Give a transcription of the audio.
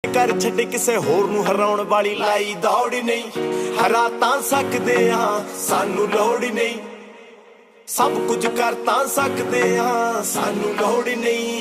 ਕਰ ਛੱਡ ਕਿਸੇ ਹੋਰ ਨੂੰ ਹਰਾਉਣ ਵਾਲੀ ਲਾਈ ਦੌੜ ਨਹੀਂ। ਹਰਾ ਤਾਂ ਸਕਦੇ ਆ ਸਾਨੂੰ ਲੋੜ ਨਹੀਂ, ਸਭ ਕੁਝ ਕਰ ਤਾਂ ਸਕਦੇ ਆ ਸਾਨੂੰ ਲੋੜ ਨਹੀਂ।